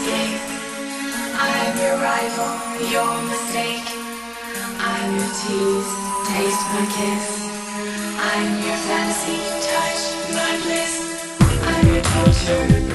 escape. I'm your rival, your mistake. I'm your tease, taste my kiss. I'm your fantasy, touch my bliss. I'm your torture.